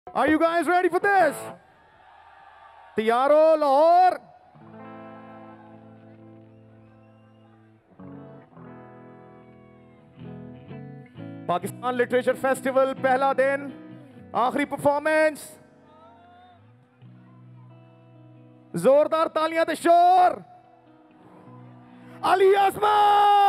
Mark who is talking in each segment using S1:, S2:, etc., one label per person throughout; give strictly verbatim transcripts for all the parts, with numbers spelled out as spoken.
S1: Are you guys ready for this? तैयार हो Lahore? Pakistan literature festival पहला दिन, आखिरी परफॉर्मेंस, जोरदार तालियां ते शोर। अली असमान।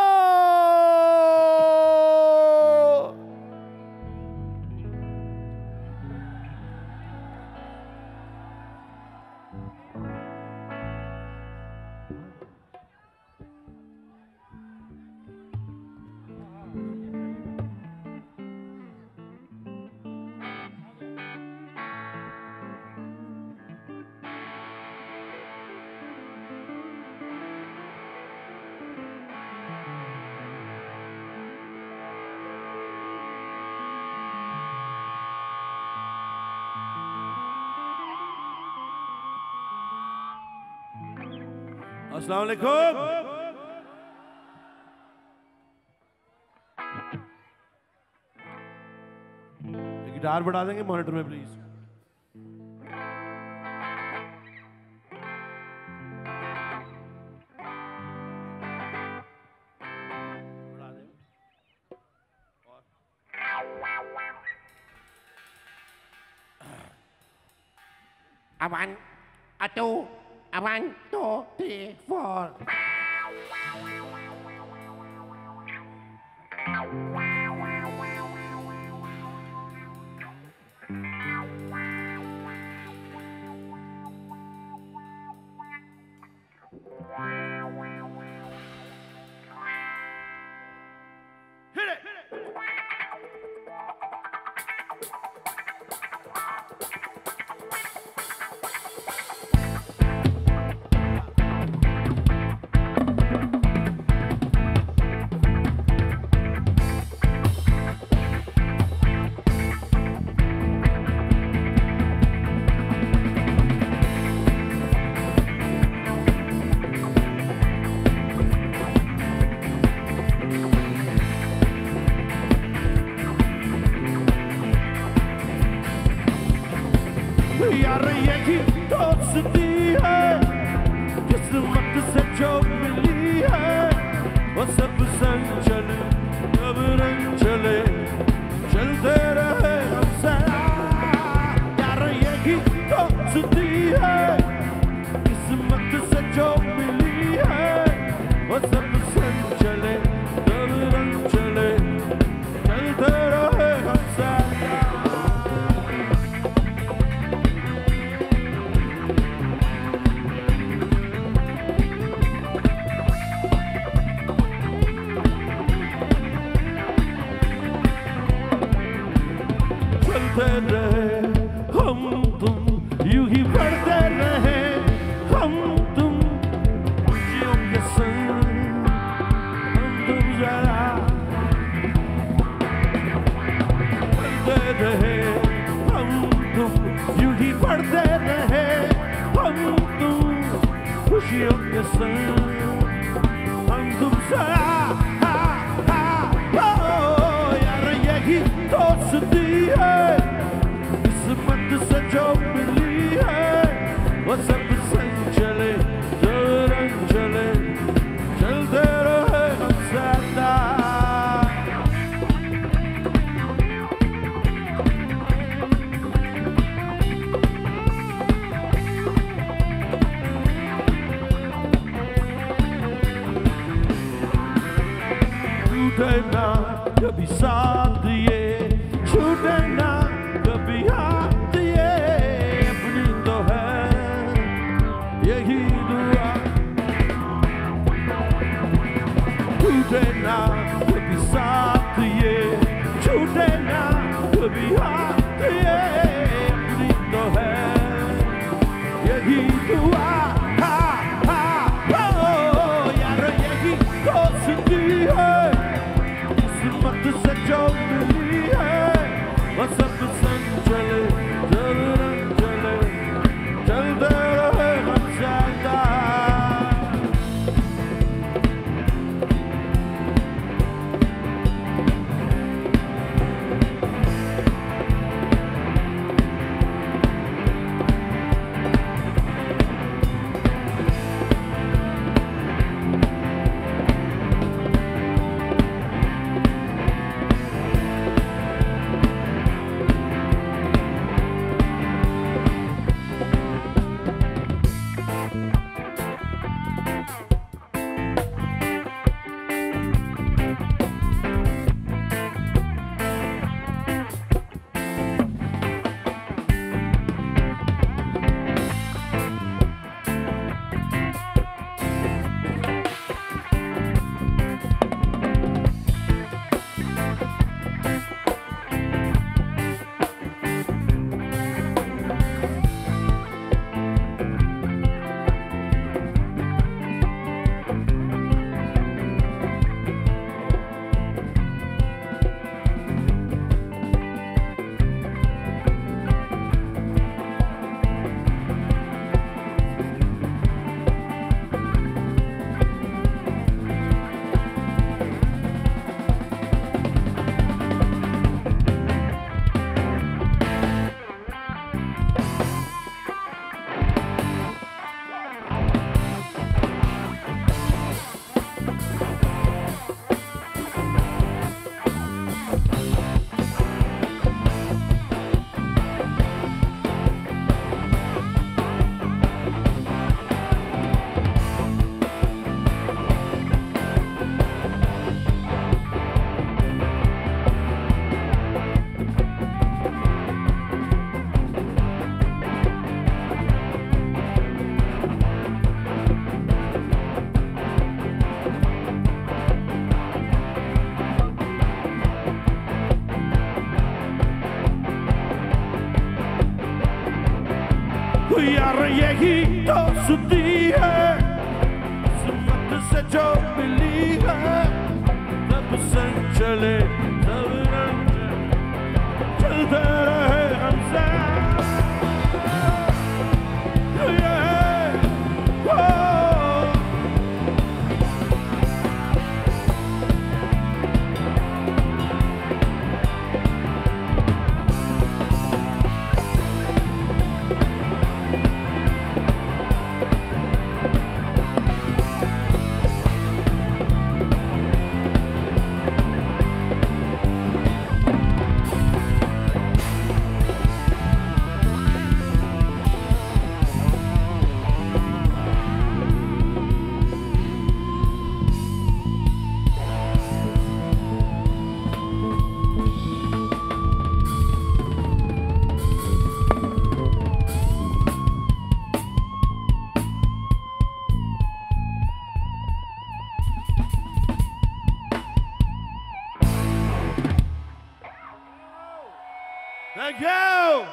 S2: अस्सलाम वालेकुम। गिटार बढ़ा देंगे मॉनिटर में please.
S3: A one, a two, a one, two, three, four.
S2: Hit it! यार यही दोस्ती है किस्मत से जो मिली है, वो सब संग चले अब रंग चले चलते रहे हमसे। यार यही दोस्ती है किस्मत से जो मिली है, वो सब संग चले अब रंग चले चलते रहे हमसे। रहे हम तुम यूं ही बढ़ते रहे, हम तुम खुशियों के संग, हम तुम जरा बढ़ते रहे, हम तुम यूं ही बढ़ते रहे, हम तुम खुशियों के संग, हम तुम जरा। यार यही दोस्ती है किस्मत से जो मिली है, वो सब संग चले जो रंग चले चलते रहे हम सदा। यार यही दोस्ती है किस्मत से जो मिली है तब संग चले तब रंग चलते रहे हमसे Thank you.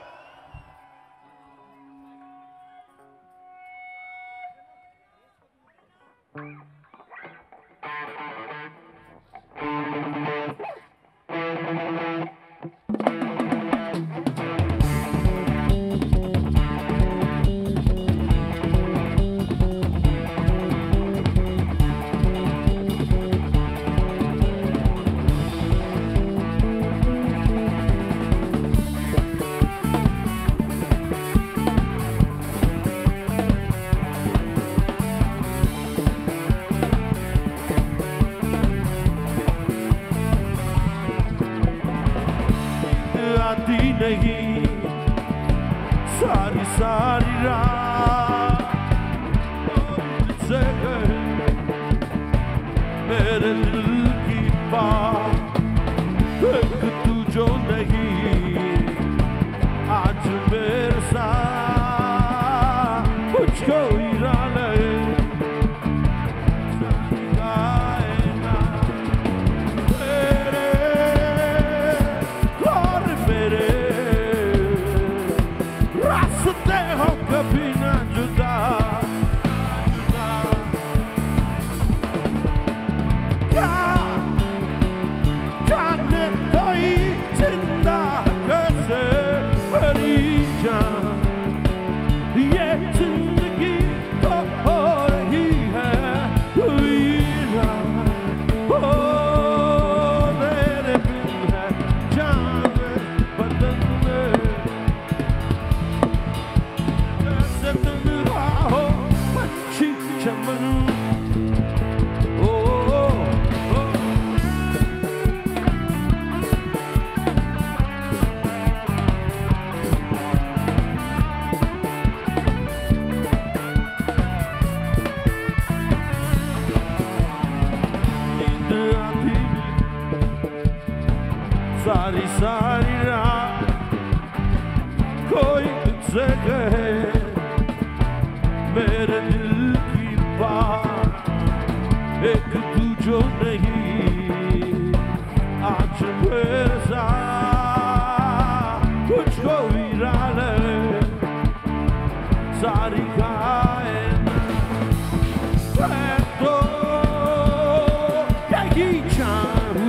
S2: आती नहीं सारी सारी रात से मेरे दिल की बात एक तू जो नहीं आज मेरे साथ मुझको इरादा सारी सारी रात कोई तुझसे कहे मेरे दिल की बात एक तू जो नहीं आज मेरे साथ कुछ भी इरादा सारी कायनात मैं तो यही चाहूं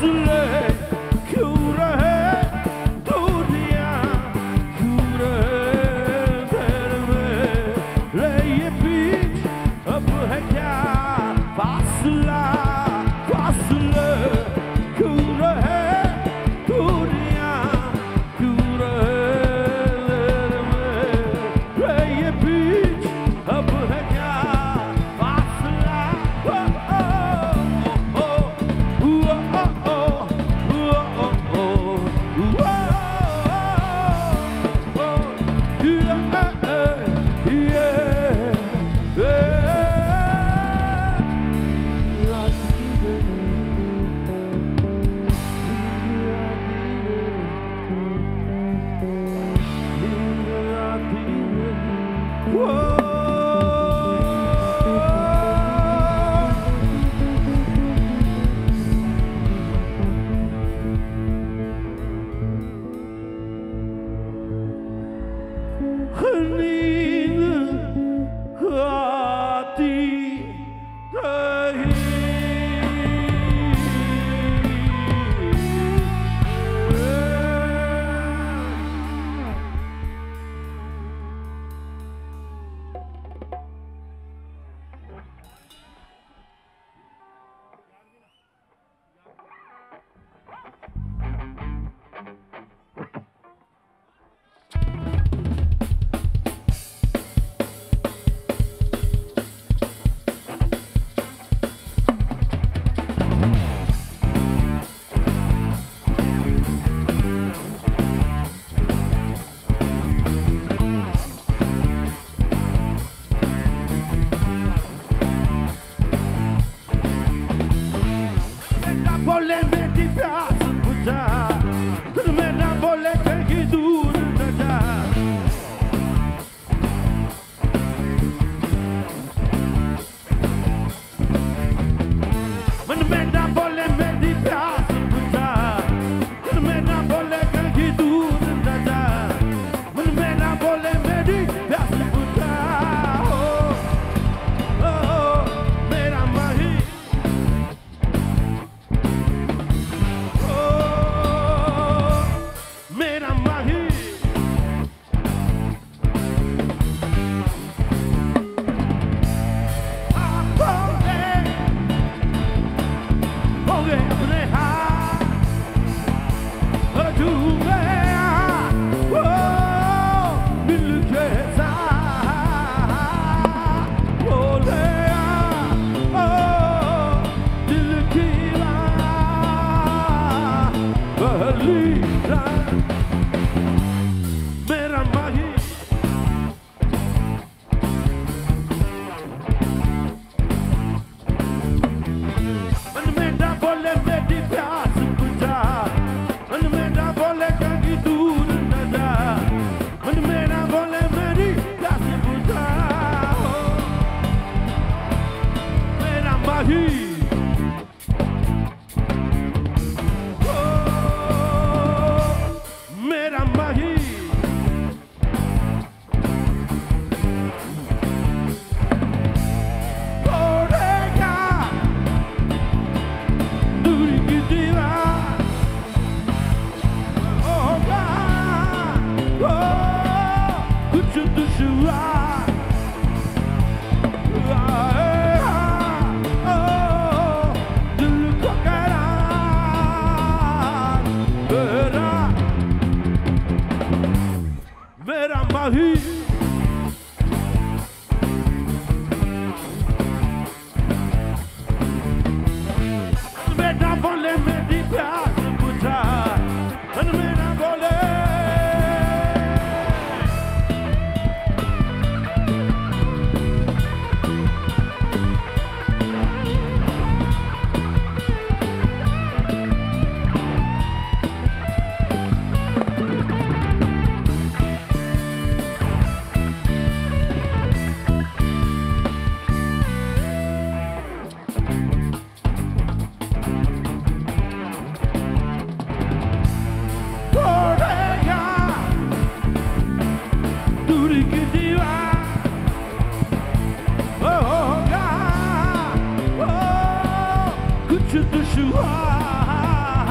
S2: to the shua.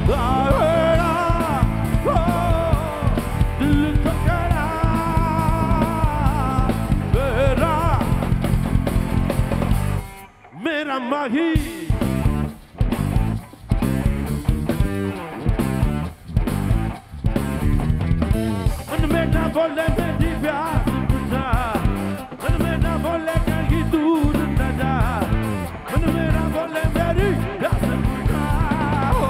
S2: मेरा माही मन में ना बोले मेरी प्यास बुझा मन में ना बोले कहीं दूर न जा मन में ना बोले मेरी प्यास बुझा हो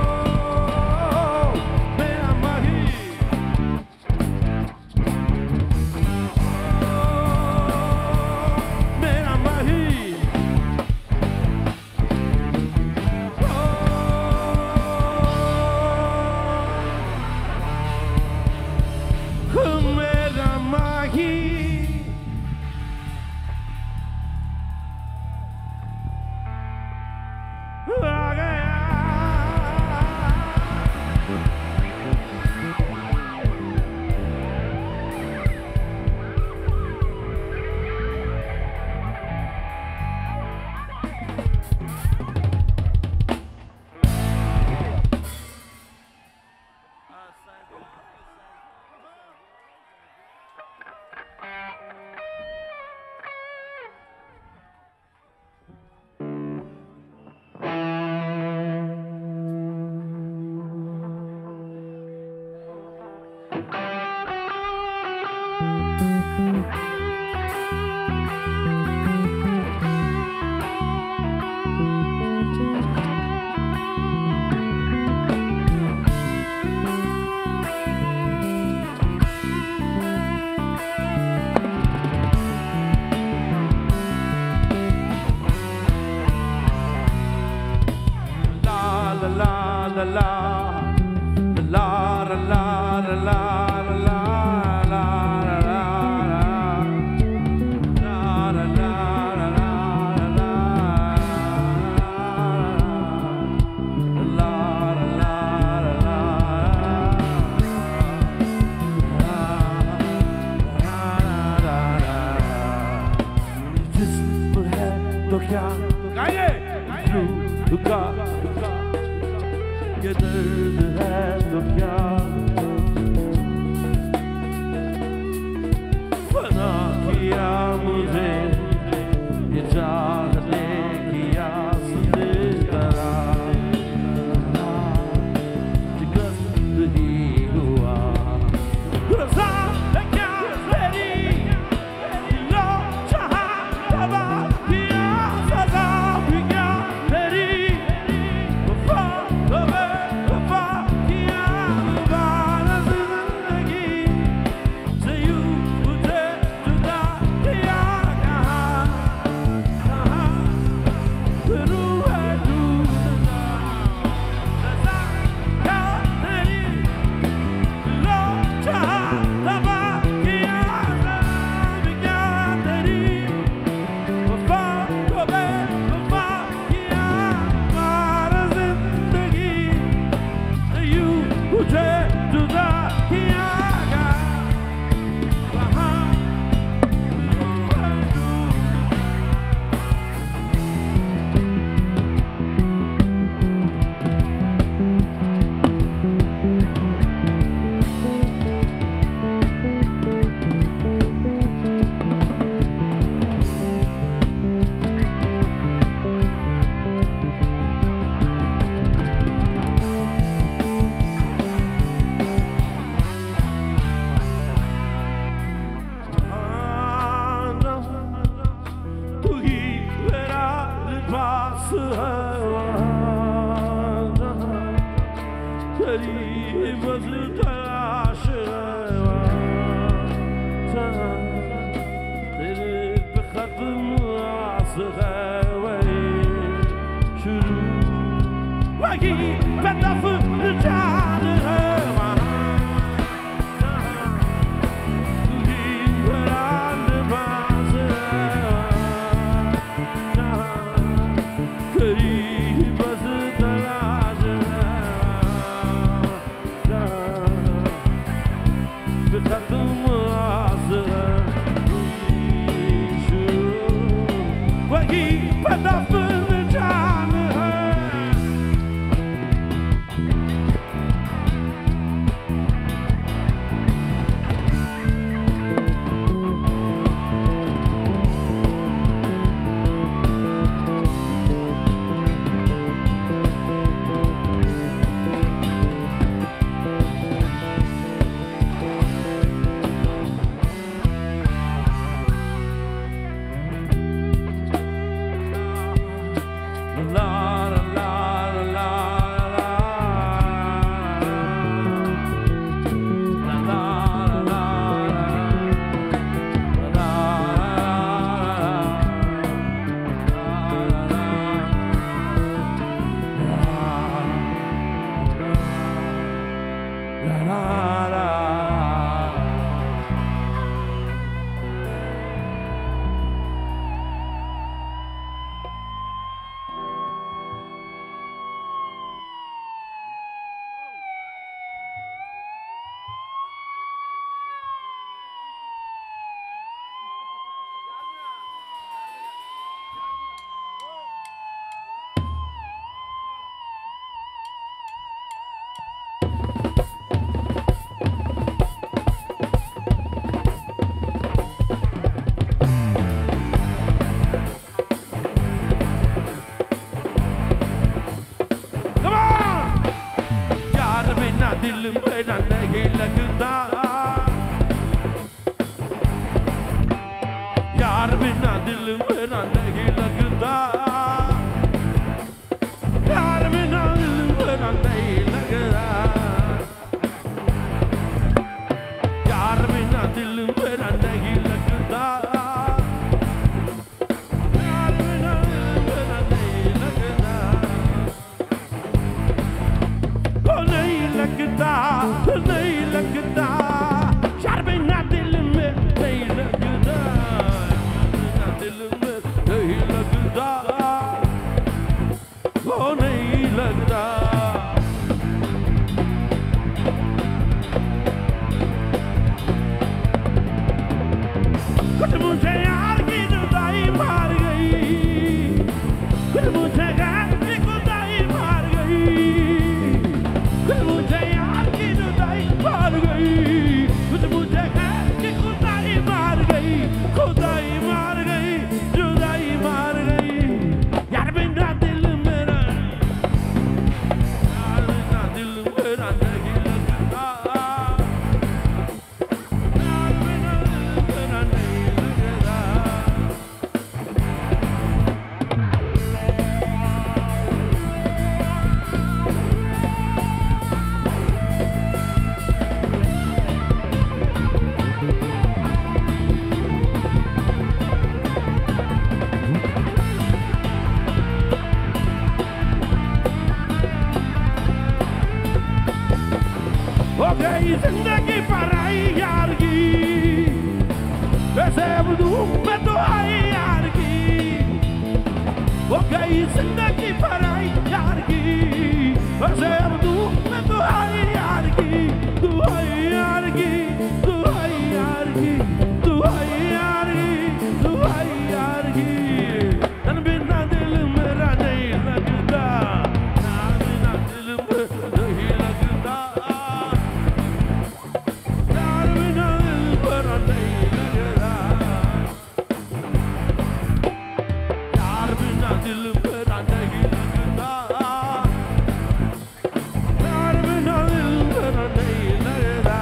S2: मेरा माही मेरा माही मेरा माही आ गया la la la la la la la तो क्या गाइए रुका ये दर्द है तो क्या फना किया मुझे ये चाहने की आस ने करा शिकस्त ही हुआ रज़ा है क्या मेरी दिलो चाहा तबा किया सजा भी क्या मेरी वफा वफा किया मुबारक जिंदगी से यूं मुझे जुदा किया कहाँ कहाँ फिरूं है ढूंढता रज़ा क्या मेरी दिलो चाहा तबा किया सजा भी क्या तेरी वफा वफा वफा किया मुबारक जिंदगी से यूं मुझे जुदा किया कहाँ फिरूं है ढूंढता तू ही मेरा लिबास है वहाँ जहाँ तेरी बस तलाश है वहाँ जहाँ तेरे पे खत्म आस है वही शुरू वही पे दफन जान है वहाँ जहाँ तू ही मेरा लिबास है वहाँ जहाँ तेरी बस तलाश है वहाँ जहाँ पे खत्म आस है वही शुरू वही पे दफन जान है दिल मेरा नहीं लगता यार बिना दिल मेरा नहीं लगता यार बिना दिल मेरा नहीं लगता यार बिना दिल मेरा नहीं लगता यार बिना दिल मेरा नहीं लगता ओ नहीं लगता नहीं लगता यार बिना दिल में नहीं लगता बिना दिल में नहीं लगता ओ नहीं लगता कुछ मुझे यार की जुदाई मार गई कुछ मुझे यार की जुदाई मार गई कुछ मुझे यार की जुदाई मार गई कुछ मुझे यार की जुदाई मार गई जुदाई मार गई जुदाई मार गई यार बिना दिल मेरा यार बिना दिल मेरा नहीं लगता यार बिना दिल मेरा नहीं लगता हो गई जिंदगी पर आई यार की वैसे अब दूं मैं तो आई यार की हो गई जिंदगी पर आई यार की वैसे अब दूं मैं तो आई यार की तू आई यार की तू आई यार की तू आई यार की तू आई यार की तन बिना दिल मेरा नहीं लगता ना बिना दिल मेरा नहीं लगता यार बिना दिल मेरा नहीं लगता यार बिना दिल मेरा नहीं लगता यार बिना दिल मेरा नहीं लगता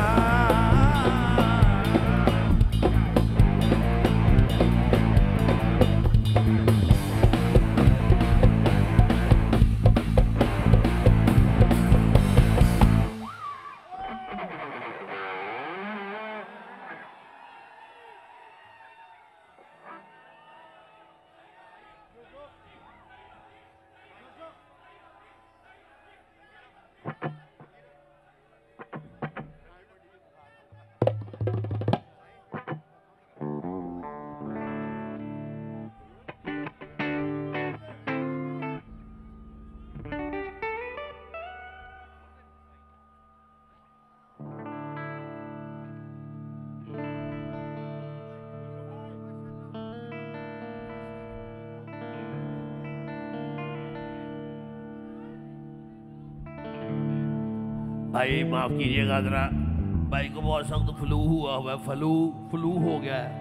S2: भाई माफ कीजिएगा जरा भाई को बहुत सख्त फ्लू हुआ हुआ है फ्लू फ्लू हो गया है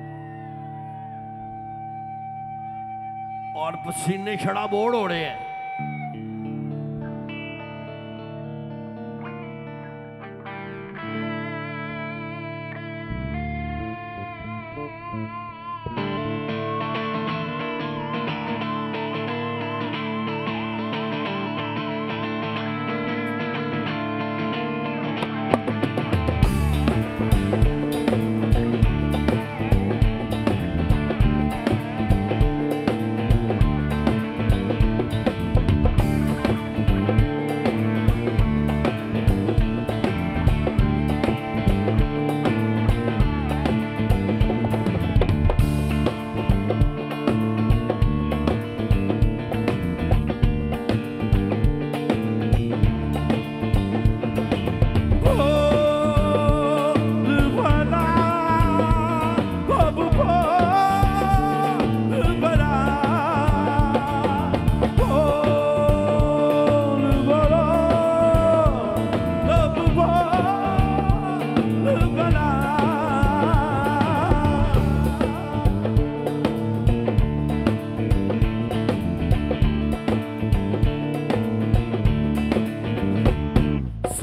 S2: और पसीने छड़ा बोड़ हो रहे हैं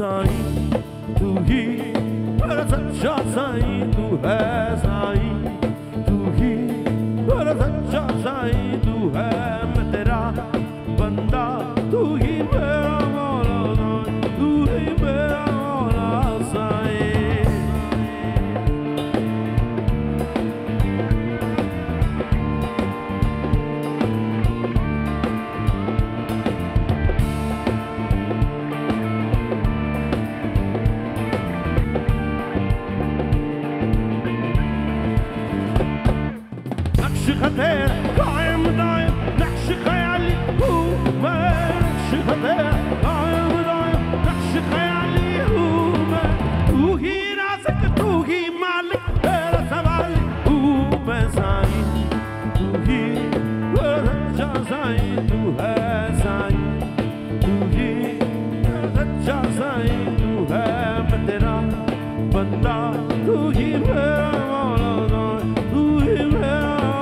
S2: साईं तू ही मेरा सच्चा साईं तू है साईं तू ही मेरा सच्चा साईं तू है मैं तेरा बंदा तू ही मेरा मौला तू ही मेरा मौला साईं नक्श खते कायम दायम नक्श ख्याली हूँ मैं नक्श खते कायम दायम नक्श ख्याली हूँ मैं तू ही राज़िक तू ही मालिक तेरा सवाल हूँ मैं साईं तू ही मेरा सच्चा साईं तू है साईं तू ही मेरा सच्चा साईं तू है मैं तेरा बंदा तू ही मेरा मौला तू ही मेरा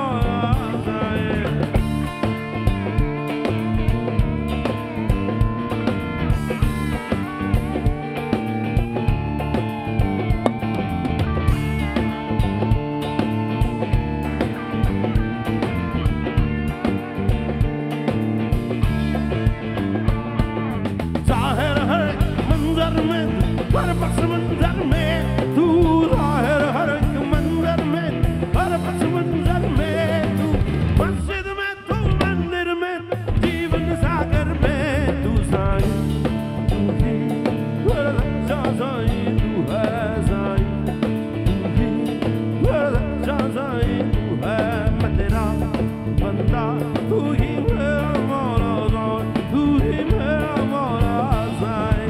S2: हर पस मंजर में तू ज़ाहिर हर एक मंजर में हर पस मंजर में तू मस्जिद में तू मंदिर में जीवन सागर में तू साईं तू ही मेरा सच्चा साईं तू है साईं तू ही मेरा सच्चा साईं तू है मैं तेरा बंदा तू ही मेरा मौला तू ही मेरा मौला साईं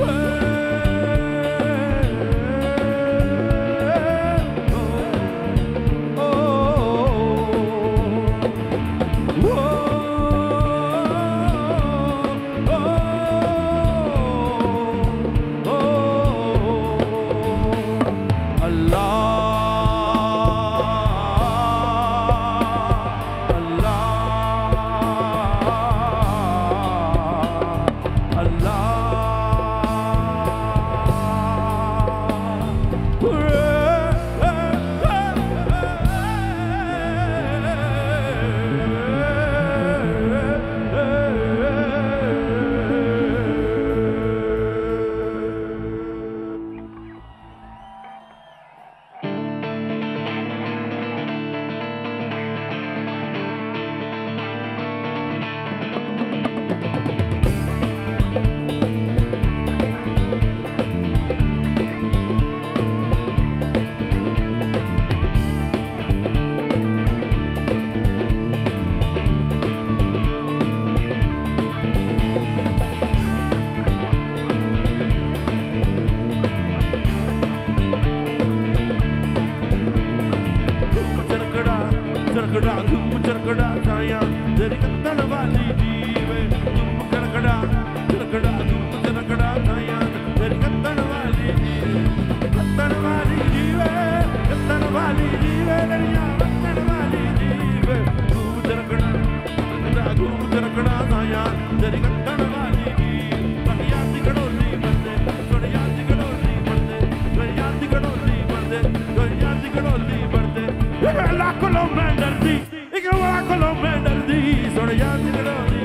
S2: चरकड़ा धूम चरकड़ा साया तेरी कत्तन वाली जीवे धूम चरकड़ा चरकड़ा धूम चरकड़ा साया तेरी कत्तन वाली जीवे कत्तन वाली जीवे कत्तन वाली जीवे दरिया कत्तन वाली जीवे धूम चरकड़ा चरकड़ा धूम चरकड़ा साया तेरी कत्तन वाली जीवे बढ़िया सी गड़ोली बंदे बढ़िया सी गड़ोली बंदे बढ़िया सी गड़ोली बंदे बढ़िया सी गड़ोली बंदे लाखों लोग मैं डरती एक लाखों लोग मैं डरती सोड़ याद करोगी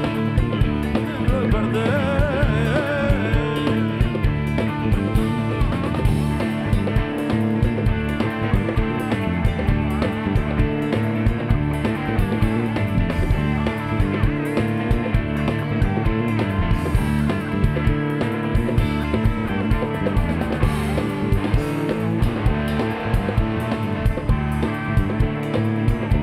S2: बंदे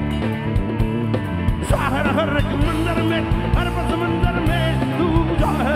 S2: हर एक मंजर में हर पस मंजर में तू ज़ाहिर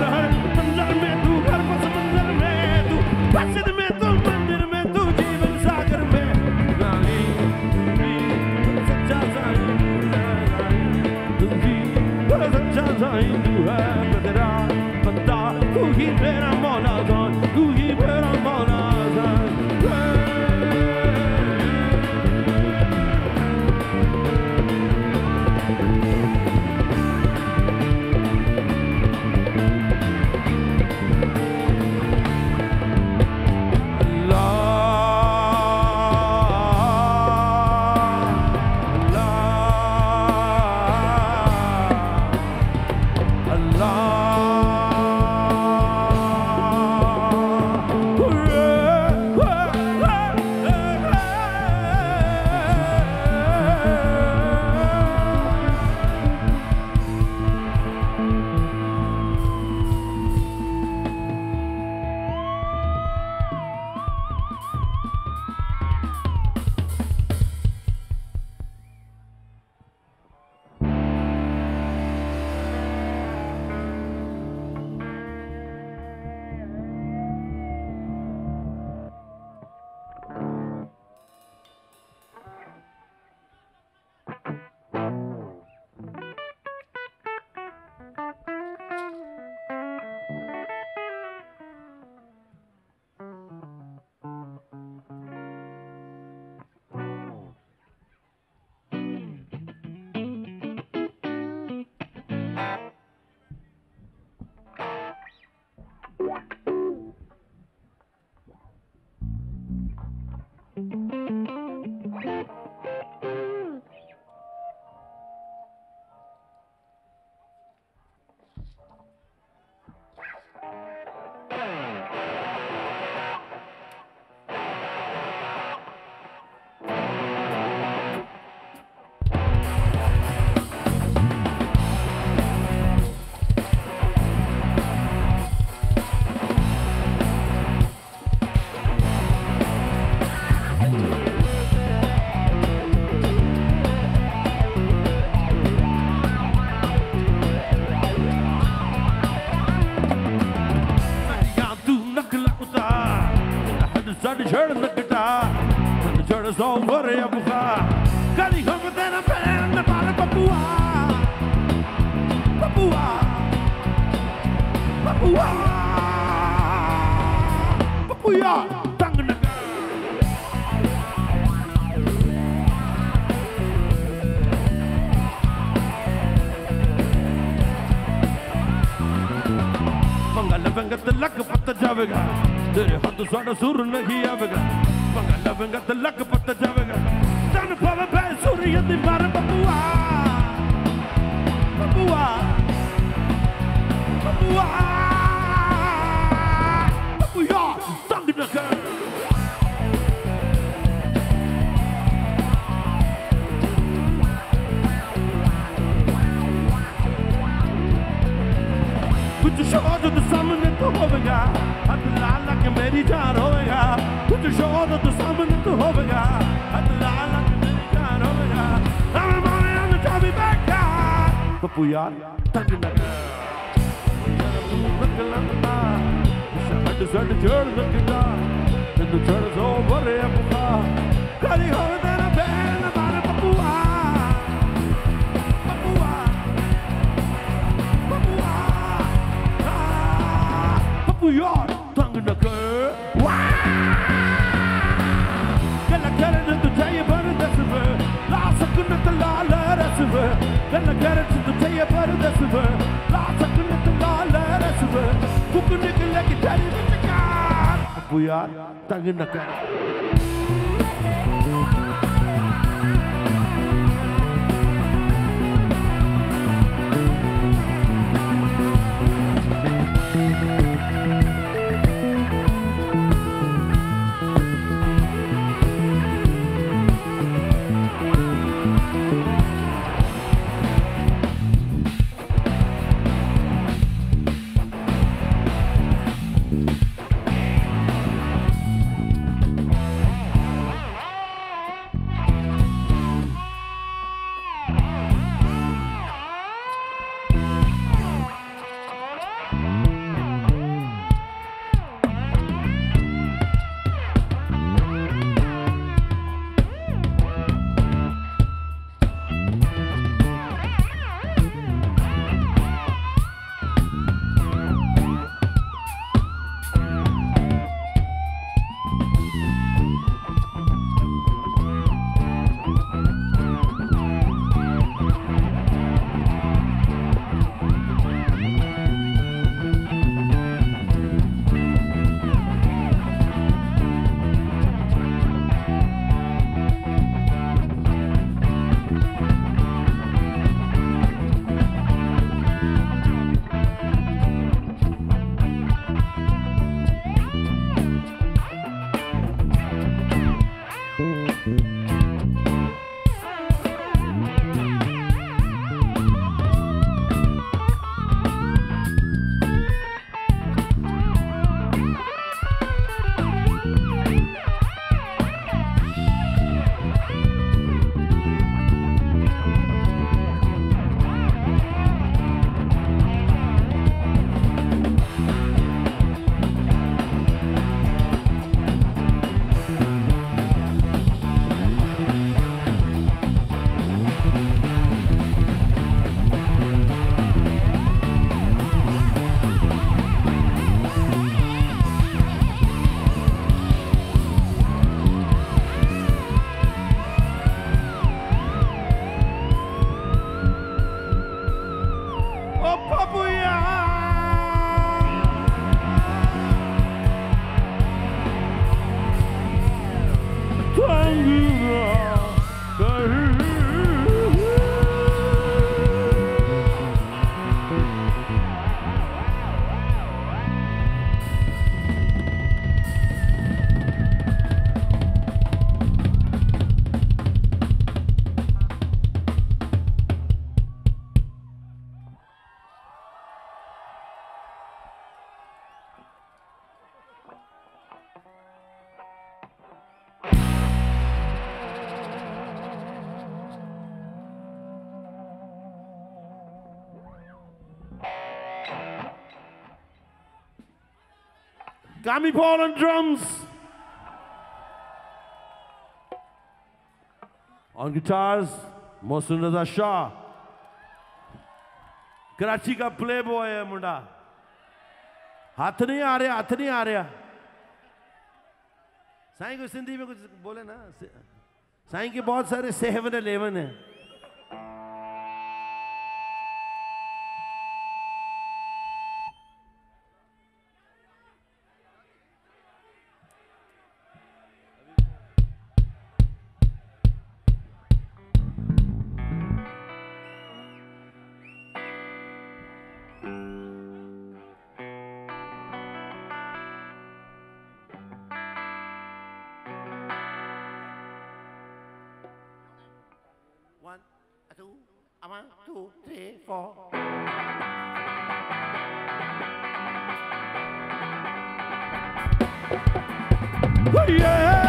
S2: shirt and the guitar. When the shirt is all worry up, got he hung with a pen and the bottom Papua. Papua. Papua. Papua. Tanganaga. Mangala venga the luck patta javega. Tere hath sada sur nahi avega. Mangala venga the luck patta javega. Dan pava bai suriya di mar Papua. Papua. Papua. Papua. Tanganaga. Put your shoulder to summon it to Hovega. At the la like a Mary Jan Hovega. Put your shoulder to summon it to Hovega. At the la like a Mary Jan Hovega. I'm money on the Tommy back. Papuya, Tanganaga. I deserve the journey looking down. And the journey's over there. Cutting over than a band about a Papua. Papua. Papua. Papua, Tanganaga. Gonna get it to tell you about it, that's a word. Lots of good at the law, that's a word. Gonna get it to tell you about it, that's a word. Lots of good at the law, that's a word. Who can make it like it, tell you what you got? Papua, Tanganaga. Gummy Paul on drums. On guitars, Mohsin Raza Shah. Karachi का play boy है मुंडा. हाथ नहीं आ रहा, हाथ नहीं आ रहा. साईं को सिंधी में कुछ बोले ना. साईं के बहुत सारे सेवन इलेवन है.
S3: One, two, one, two, three, four.
S2: Oh, yeah!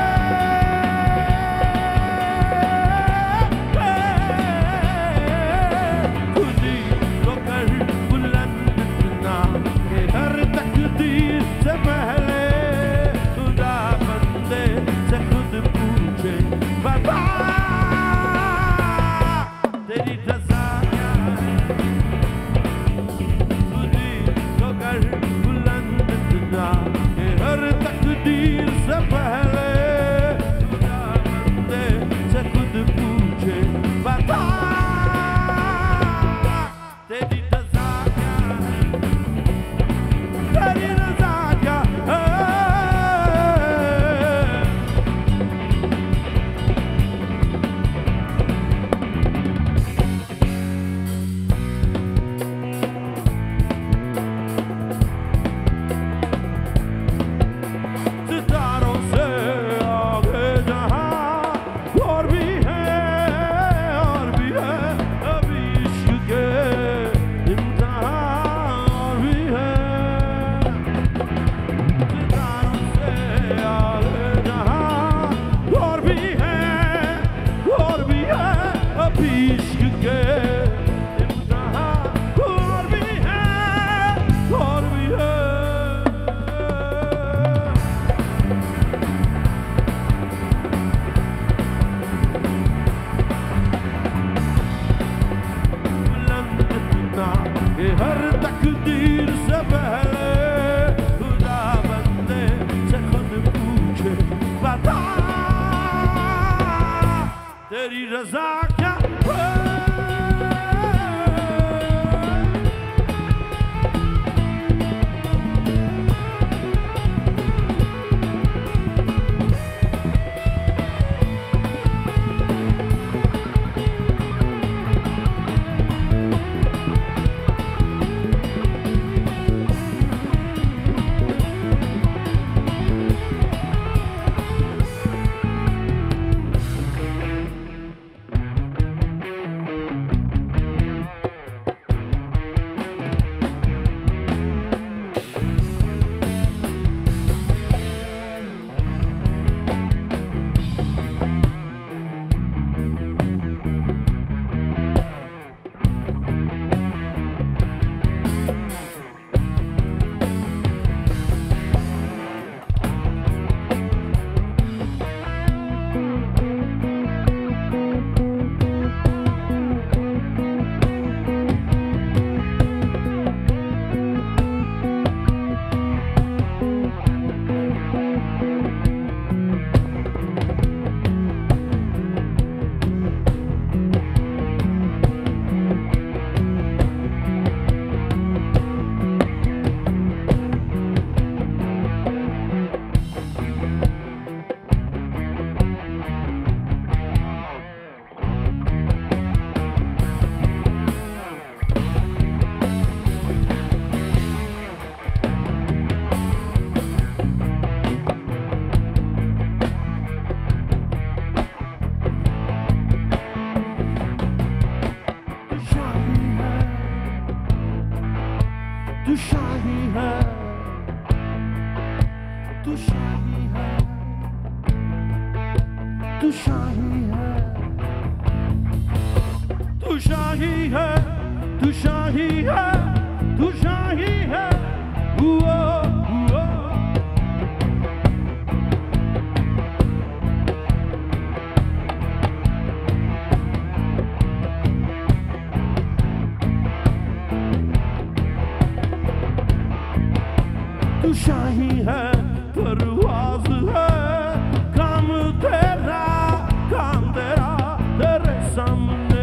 S2: तू शाही है परवाज़ है काम तेरा काम तेरा तेरे सामने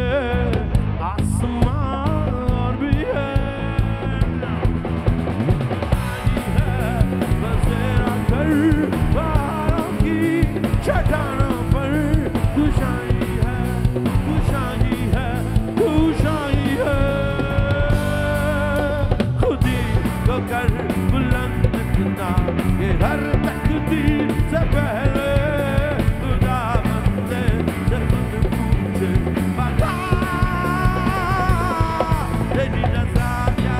S2: आसमान भी है बसेरा कर पहाड़ों की चट्टानों पर तू शाही है तू शाही है तू शाही है खुदी को कर बुलंद कितना ये हर तकदीर से पहले खुदा बंदे से खुद पूछे बता तेरी रज़ा क्या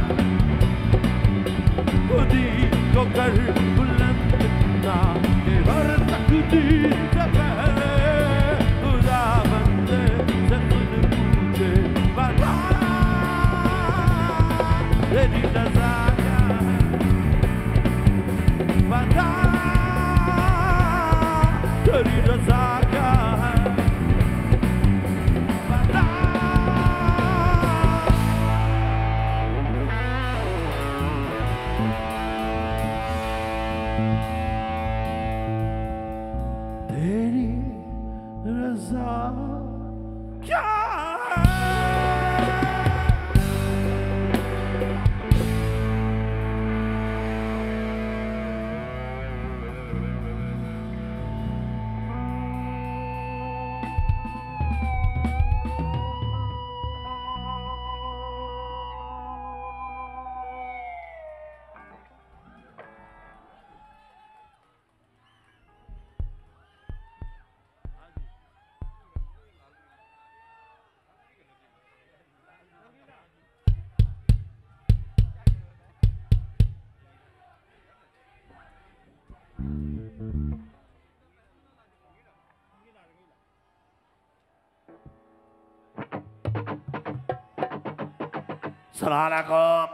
S2: खुदी को कर बुलंद कितना ये हर तकदीर से पहले खुदा बंदे से खुद पूछे बता तेरी रज़ा क्या बता तेरी रज़ा क्या है बता तेरी रज़ा क्या है Assalamualaikum.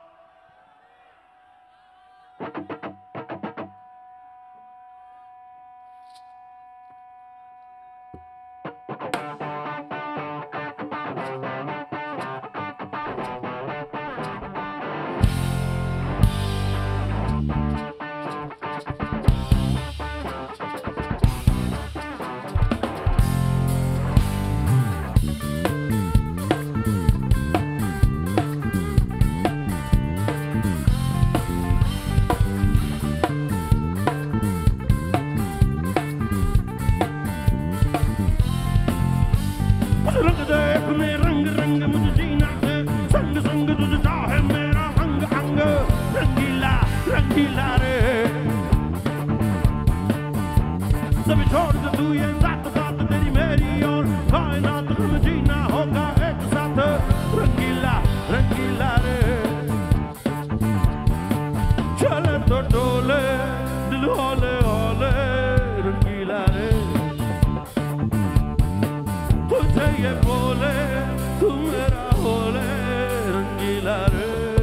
S2: रंग दे अपने रंग रंग मुझे जीना है संग संग तुझे चाहे मेरा अंग अंग रंगीला रंगीला रे सभी छोड़ दे तू ये साथ साथ तेरी मेरी और कायनात में जीना होगा एक साथ रंगीला रंगीला रे चले तो डोले दिल होले होले रंगीला रे तुझे ये बोले तू मेरा बोले रंगीला रे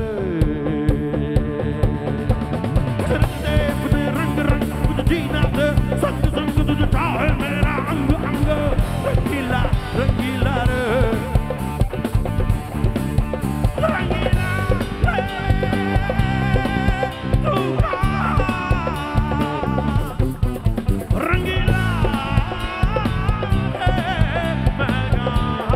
S2: तेरे अपने रंग रंग मुझे जीना दे संग संग तुझे चाहे मेरा अंग अंग रंगीला रंगीला रे रंगीला रे तू रंगीला रे मैं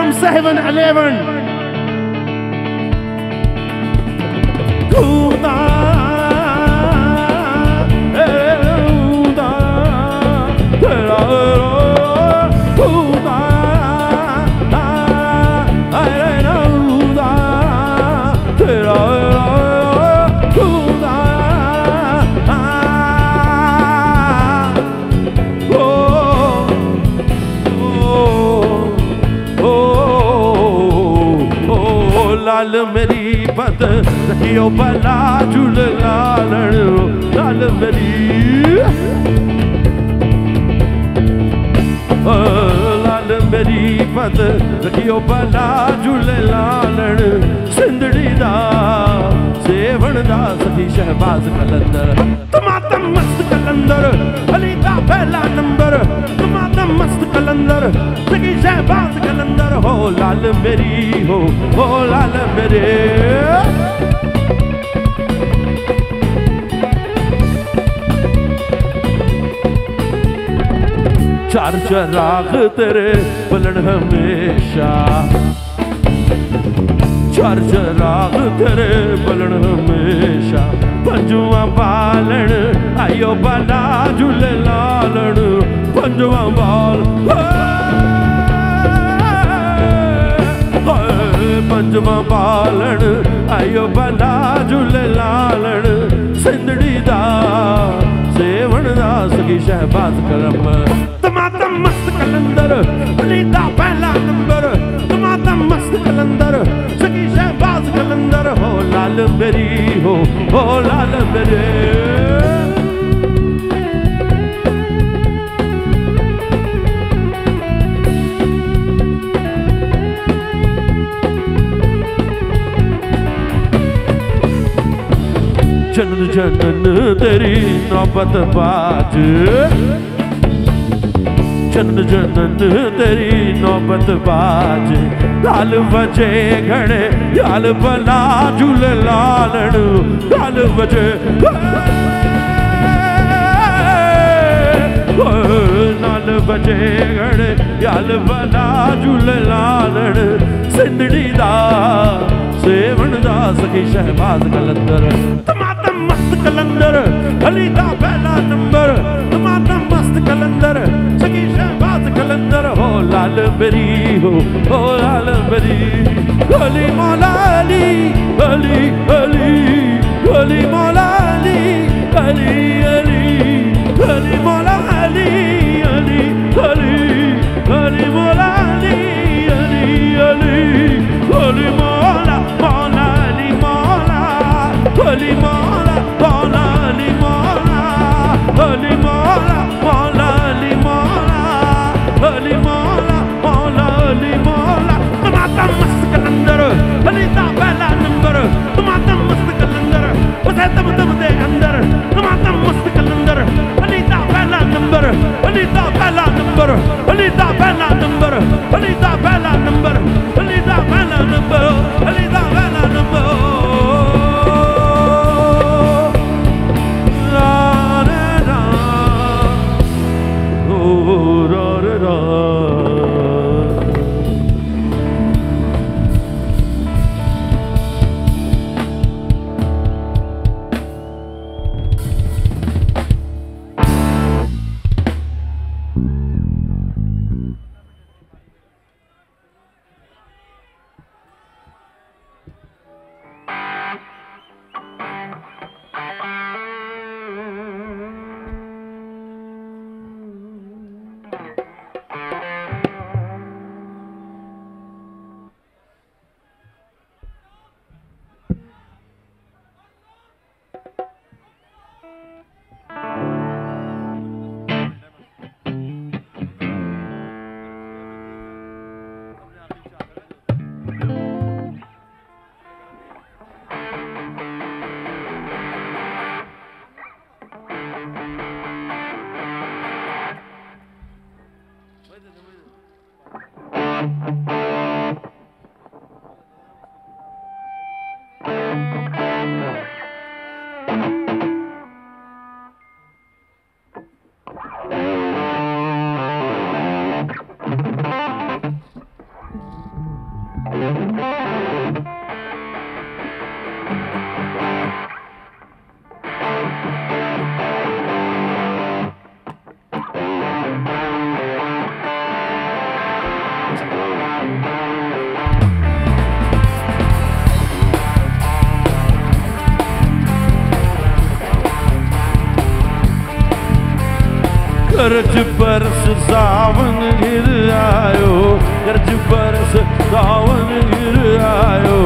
S2: from seven eleven. Kuda, kuda, tera kuda, I know that tera kuda, oh, oh, oh, लाल मेरी पत रखियो भला झूल लालण लाल मेरी लाल मेरी पत रखियो भला झूल लालण सिंधड़ी दा सेवण दा सखी शहबाज कलंदर तमातम मस्त कलंदर अली दा पहला नंबर तमातम मस्त कलंदर सखी शहबाज कलंदर हो लाल मेरी हो हो लाल मेरे चार चराग तेरे बलन हमेशा चार चराग तेरे बलन हमेशा पंजवा बालन आयो बाला झूले लालन पंजवा बाल पंजवा बालन आयो बाला झूले लालन सिंधड़ी दा सेवण दा सगी शहबाज करम तमातम मस्त कलंदर अली दा पहला नंबर तमातम मस्त कलंदर सगी शहबाज कलंदर हो लाल मेरी हो हो लाल मेरे जनन जनन तेरी नौबत बाज जनन जनन तेरी नौबत बाज लाल बजे घड़े लाल बला झूल लालण लाल बजे लाल बजे घड़े लाल बला झूल लालण सिंधड़ी दा सेवण दा सखी शहबाज कलंदर तमातम मस्त कलंदर अली दा पहला नंबर तमातम मस्त कलंदर सखी शहबाज कलंदर हो लाल मेरी हो हो लाल मेरी अली मौला अली अली अली अली मौला अली अली अली अली मौला अली अली अली अली मौला अली अली अली अली मौला मौला अली मौला अली मौला मौला अली मौला अली मौला मौला अली मौला अली मौला मौला अली मौला तमातम मस्त कलंदर अली दा पहला नंबर तमातम मस्त कलंदर उसे तम तम दे अंदर तमातम मस्त कलंदर अली दा पहला नंबर अली दा पहला नंबर अली दा पहला नंबर अली दा पहला नंबर अली दा पहला नंबर अली दा पहला नंबर कर्ज बरस सावन गिर आयो, कर्ज बरस सावन गिर आयो।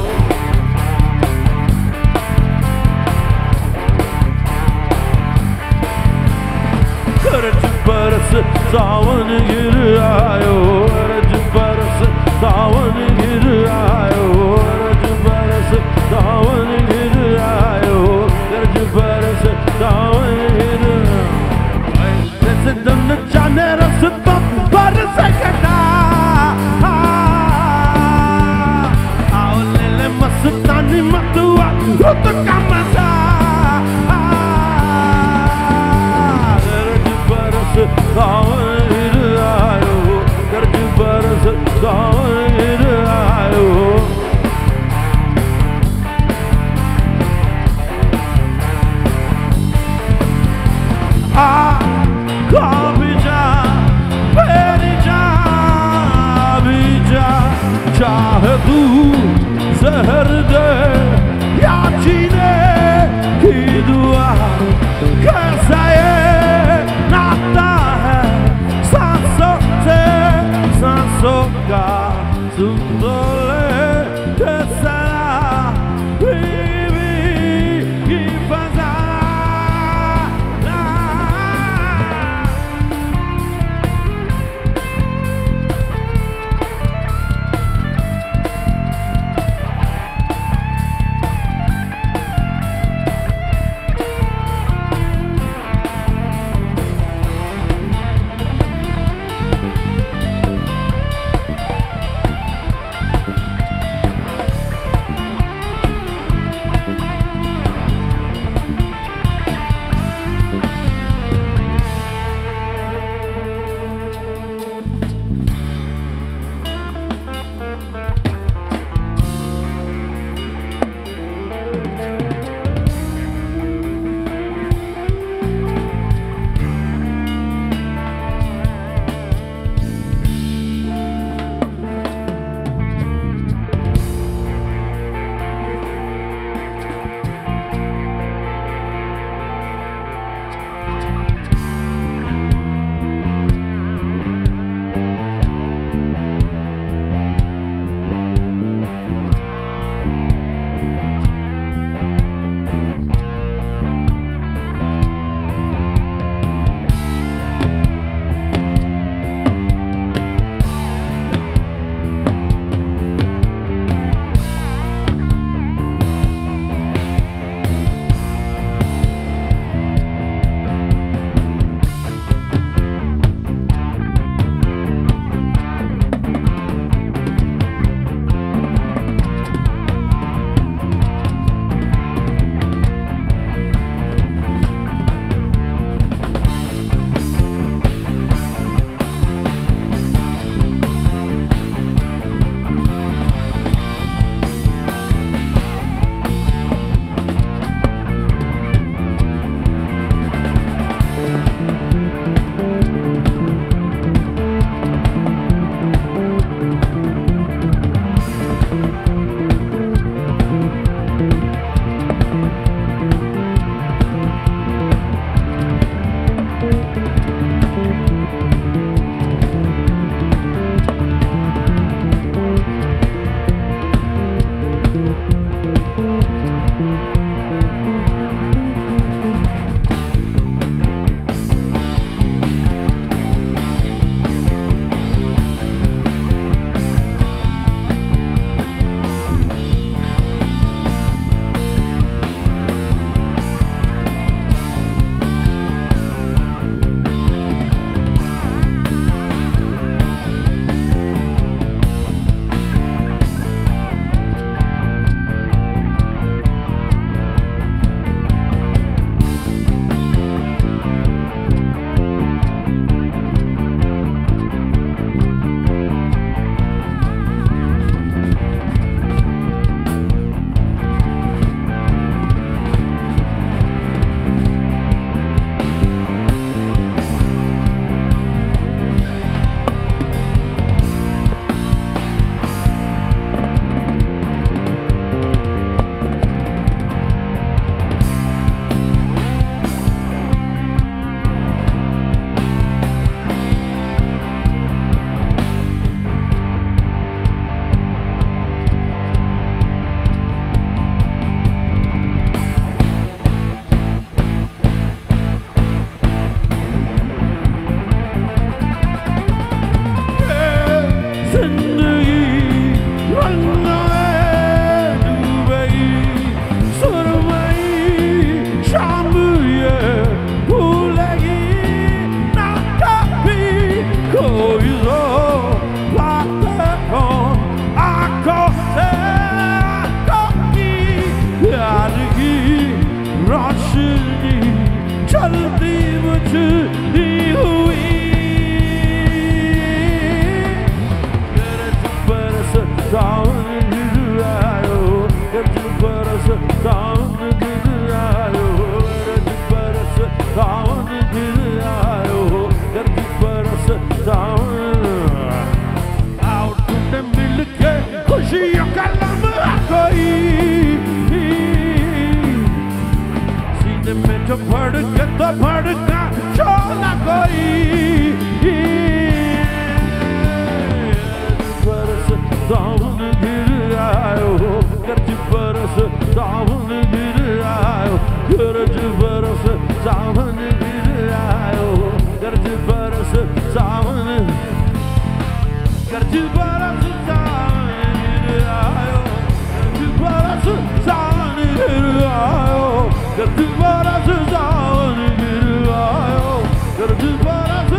S2: कर्ज बरस सावन गिर आयो, कर्ज बरस सावन गिर आयो, कर्ज बरस सावन गिर आयो, कर्ज बरस सावन गिर दम जाने रस पर सकता आओ ले ले मस्तानी मतुआ रुत का मजा कर्ज बरस सावन गिर आयो, कर्ज बरस सावन गिर आयो। आ भी जा मेरी जा भी जा, चाहे तू जहर दे या जीने की दुआ। कैसा ये नाता है सांसों से सांसों का, सुन तो ले कैसा बीवी की फजा। सावन गिर आयो गरज बरस सावन गिर आयो गरज बरस सावन गरज बरस सावन गिर आयो गरज बरस सावन गिर आयो गरज बरस सावन गिर आयो गरज बरस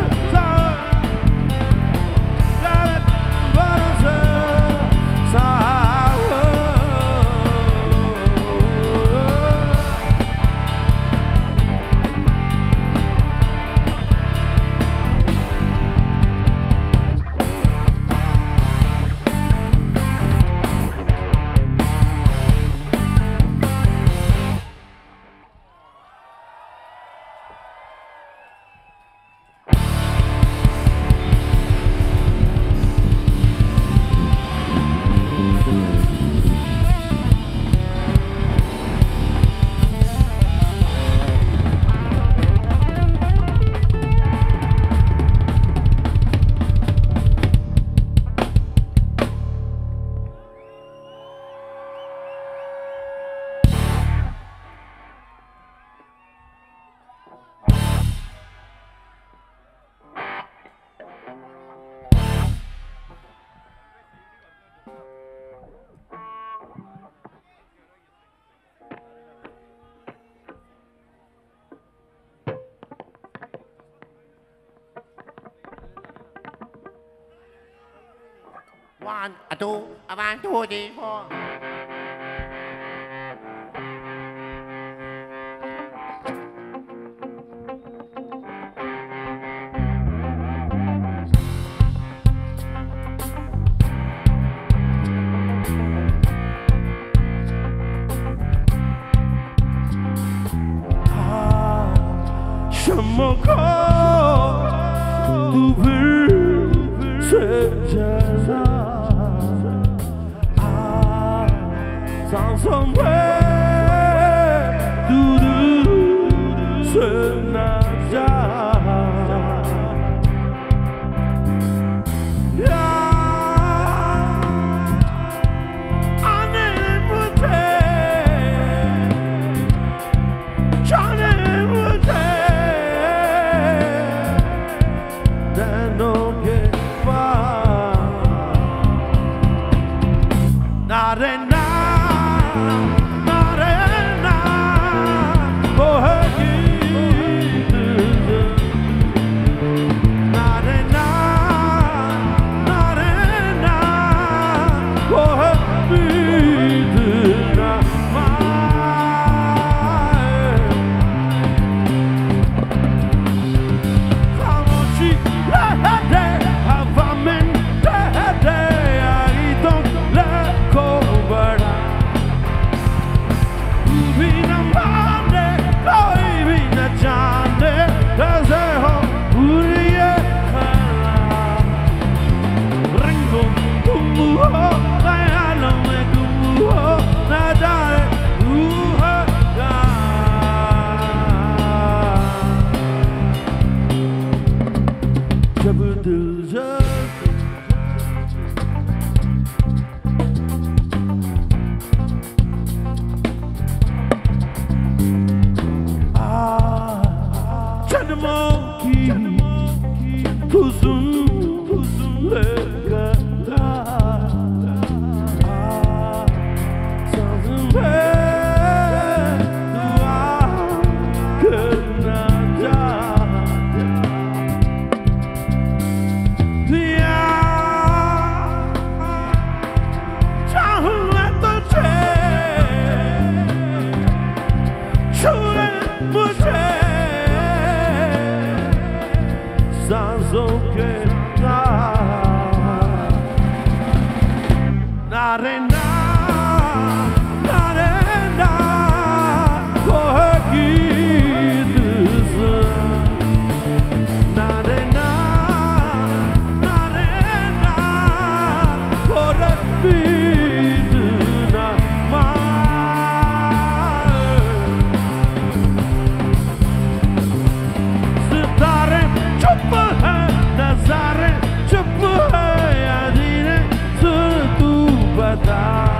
S3: One, a two, a one, two, three, four.
S2: Nada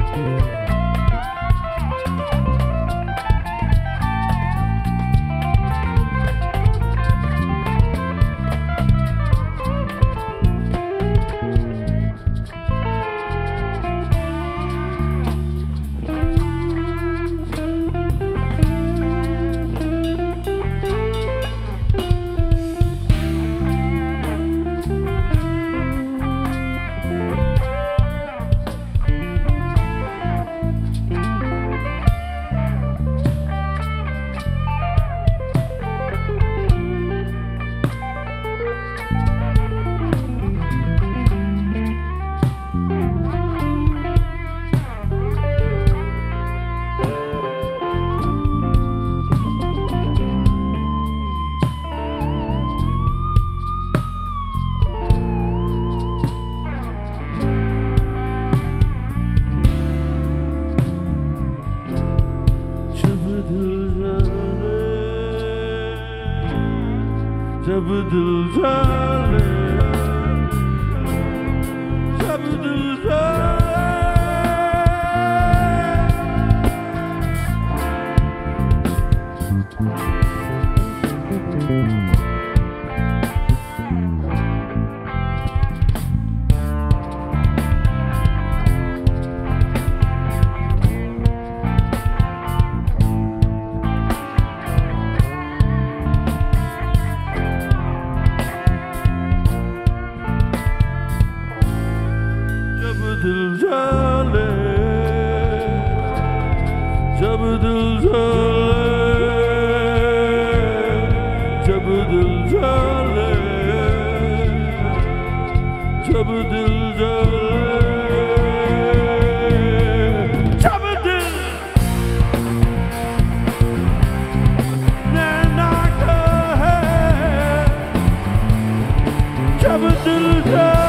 S2: जब दिल जाने जब दिल दिल जाने जब दिल जाने जब दिल जाने जब दिल जाने जब दिल नैना कहे जब दिल जाने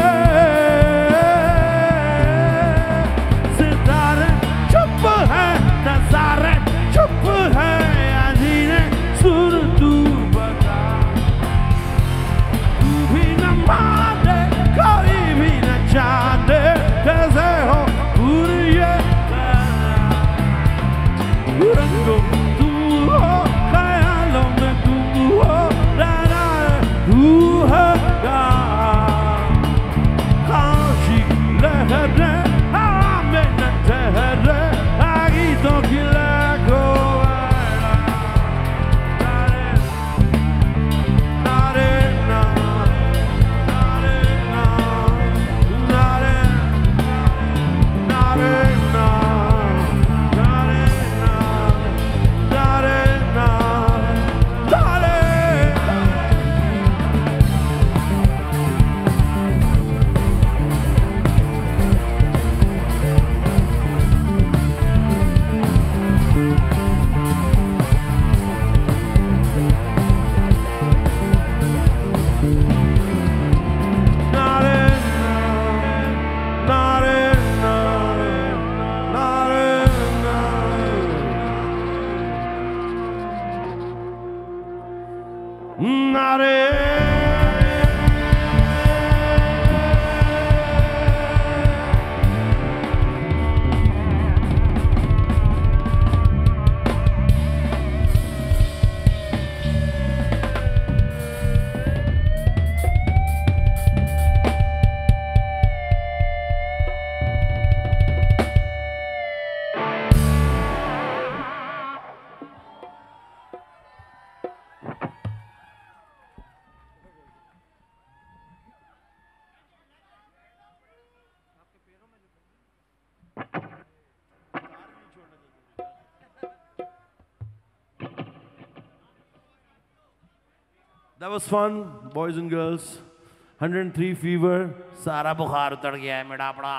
S2: That was fun, boys and girls. one oh three fever.
S3: सारा बुखार उतर गया है मेरा अपना।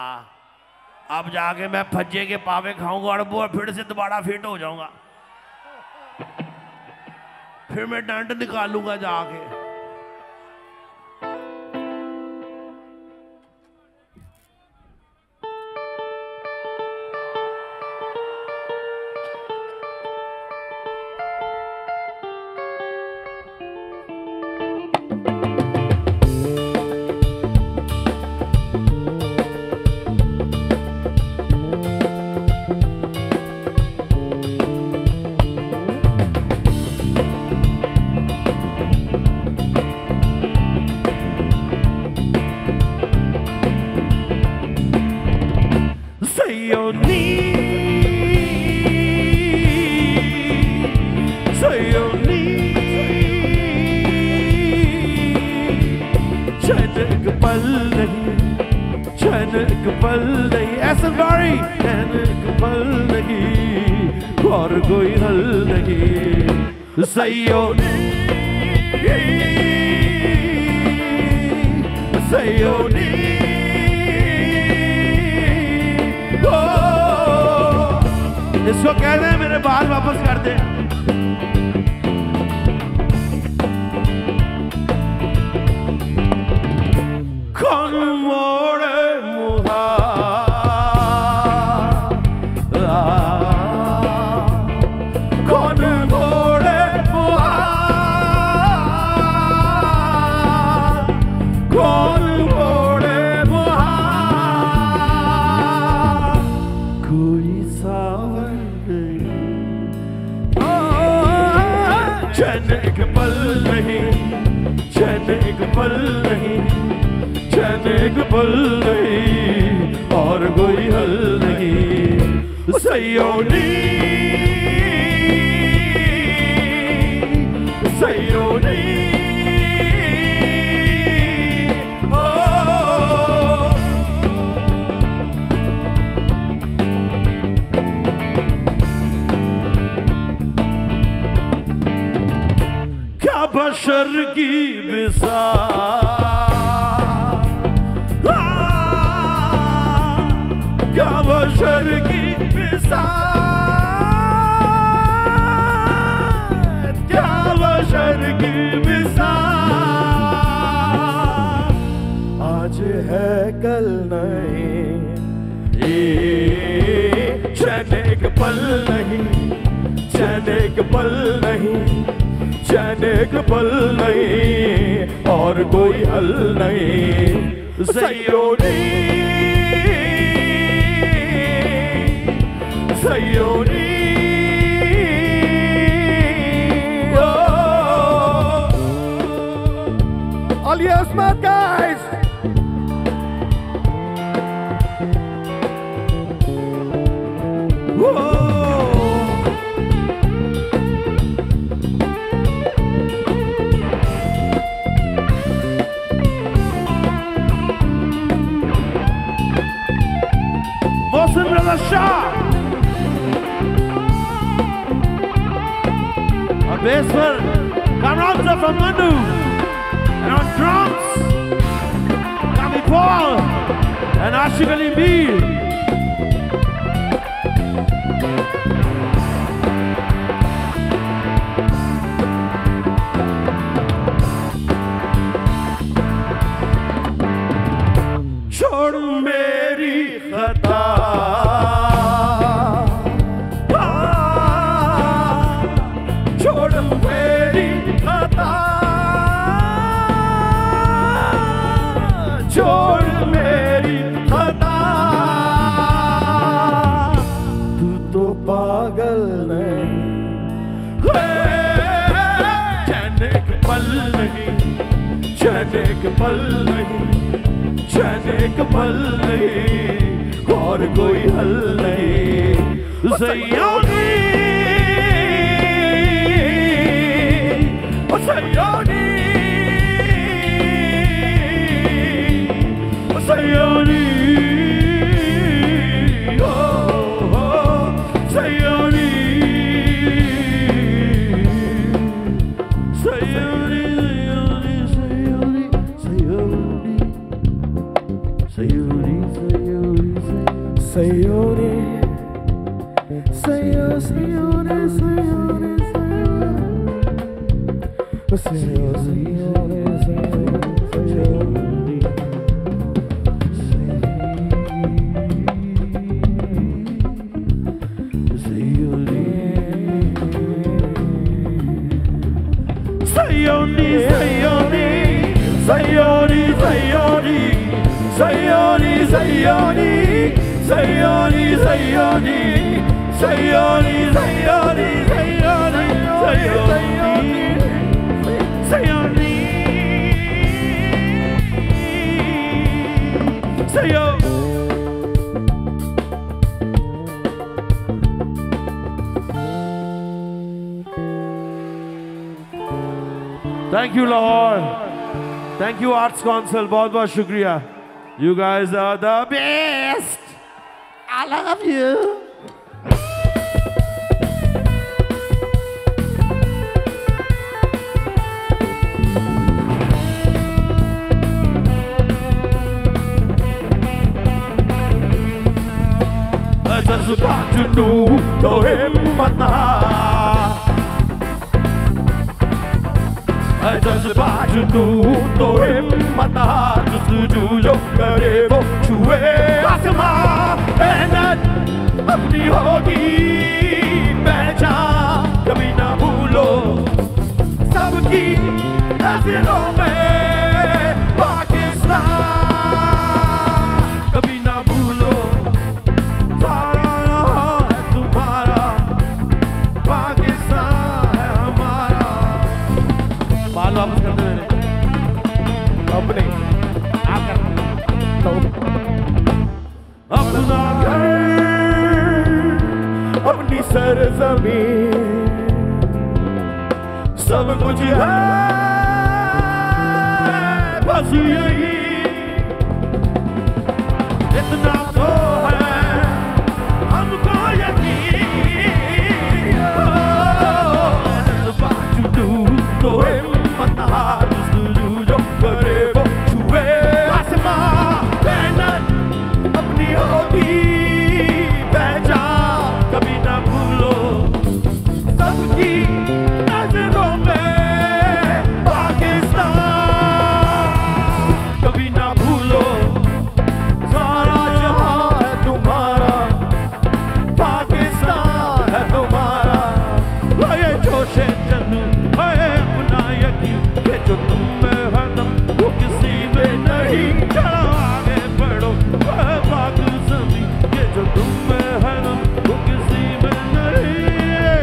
S3: अब जाके मैं फज्जे के पावे खाऊंगा और वो फिर से दोबारा फिट हो जाऊंगा। फिर मैं डंड निकालूंगा जाके।
S2: Sayoni, Sayoni, Chanak pal nahi, Chanak pal nahi, Asangari, Chanak pal nahi, aur koi hal nahi. Sayoni, Sayoni. इसको कह दे मेरे बाल वापस कर दे. कौन मोड़े मुहा, कौन मोड़े मुहा, कौन मोड़े मुहा, कोई सावन चैन एक पल नहीं, चैन एक पल नहीं, चैन एक पल नहीं, और कोई हल नहीं. सयोनी, सयोनी, बशर की मिसाल, क्या बशर की मिसाल, क्या बशर की मिसाल, आज है कल नहीं, चैन एक पल नहीं, चैन एक पल नहीं, चैन एक पल नहीं, और कोई हल नहीं. Sayoni, Sayoni,
S1: All you smart guys.
S2: Whoa. Mohsen Reza Shah. On bass for Kamramza from Mandu. And on drums, Kami Paul and Ashik Ali Mir. छोड़ मेरी खता, छोड़ मेरी खता, छोड़ मेरी खता, तू तो पागल नहीं, चैन एक पल नहीं, चैन एक पल नहीं, चैन एक पल नहीं, और कोई हल नहीं. Sayoni, Sayoni, Sayoni, oh, oh, Sayoni, Sayoni, Sayoni, Sayoni, Sayoni, Sayoni, Sayoni, Sayoni, Sayoni, Sayoni, Sayoni, Sayoni, Sayoni, Sayoni, Sayoni, Sayoni, Sayoni, Sayoni, Sayoni, Sayoni, Sayoni, Sayoni, Sayoni. Thank you, Lahore. Thank you, Arts Council. बहुत बहुत शुक्रिया. You guys are the best. I love you. जज्बा जुनू तो हिम्मत जज्बा जुनू तो हिम्मत जस्तजू जो करे वो छुए आसमां मेहनत अपनी होगी पहचान कभी ना भूलो सबकी नजरों में पाकिस्तान कभी ना भूलो वापस करते मेरे
S1: अपने
S2: आप कर
S1: तो
S2: अपना घर
S1: अपनी सरजमीन सब कुछ है
S2: बस यही इतना तो है हमको यकीन बाजू तो जस्तजू जो करे वो छुए आसमां मेहनत अपनी होगी पहचान कभी ना भूलो सबकी नजरों में पाकिस्तान कभी ना भूलो सारा जहां है तुम्हारा पाकिस्तान है तुम्हारा ये जोशे जनू अपना यकीन कि जो तुम में है दम वो किसी में नहीं चलो आगे बढ़ो पाक ज़मीं कि जो तुम में है दम वो किसी में नहीं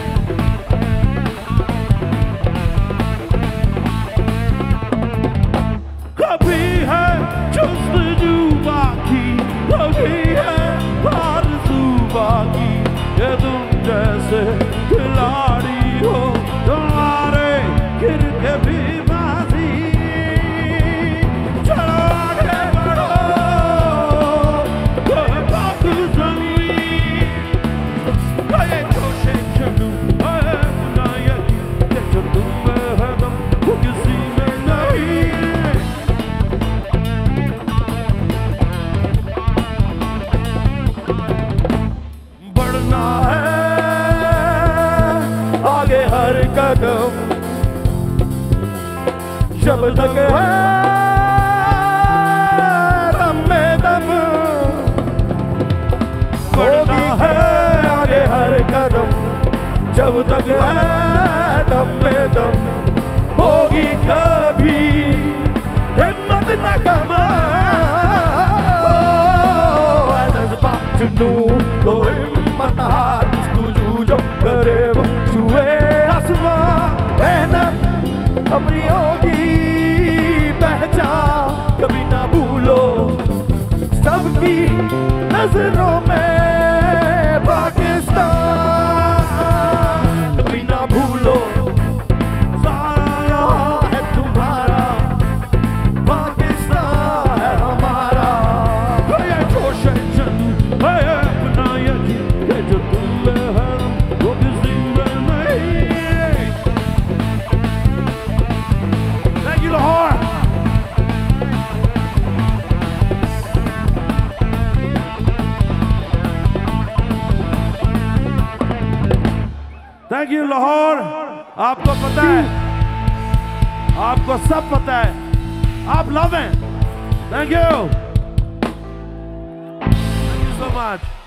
S2: कभी है जस्तजू बाकी कभी है आरज़ू बाकी ये तुम जैसे खिलाड़ी हो तुम्हारे गिर के भी बाजी चलो आगे बढ़ो पाक ज़मीं ये जोशे जनू अपना यकीन कि जो तुम में है दम वो किसी में नहीं बढ़ना है
S1: आगे हर कदम जब तक है दम में दम होगी है आगे हर कदम जब तक है दम में दम होगी कभी हिम्मत न कमा जुनू तो हिम्मत जस्तजू जो करे वो छुए आसमां मेहनत अपनी होगी पहचान कभी ना भूलो सबकी नजरों में पाकिस्तान कभी ना भूलो सारा है तुम्हारा पाकिस्तान है हमारा
S2: ये जोशे जनू अपना यकीन कि जो तुम में है वो किसी में नहीं Thank you, Lahore. Thank you, Lahore. आपको पता है आपको सब पता है आप लव हैं Thank you Thank you so much